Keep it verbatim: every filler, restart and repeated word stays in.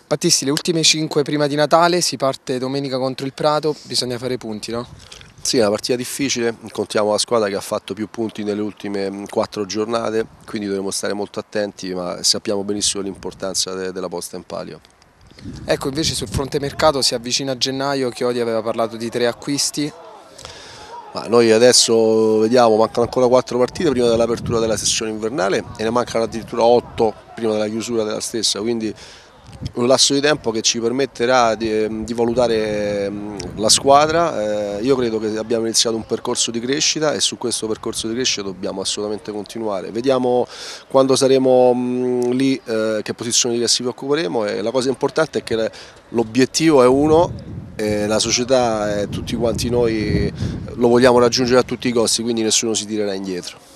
Battisti, le ultime cinque prima di Natale, si parte domenica contro il Prato, bisogna fare i punti, no? Sì, è una partita difficile, incontriamo la squadra che ha fatto più punti nelle ultime quattro giornate, quindi dovremo stare molto attenti, ma sappiamo benissimo l'importanza de della posta in palio. Ecco, invece sul fronte mercato si avvicina a gennaio, Chiodi aveva parlato di tre acquisti. Ma noi adesso vediamo, mancano ancora quattro partite prima dell'apertura della sessione invernale e ne mancano addirittura otto prima della chiusura della stessa, quindi un lasso di tempo che ci permetterà di, di valutare la squadra. Eh, io credo che abbiamo iniziato un percorso di crescita e su questo percorso di crescita dobbiamo assolutamente continuare. Vediamo quando saremo mh, lì eh, che posizione di classifica occuperemo, e la cosa importante è che l'obiettivo è uno. E la società e tutti quanti noi lo vogliamo raggiungere a tutti i costi, quindi nessuno si tirerà indietro.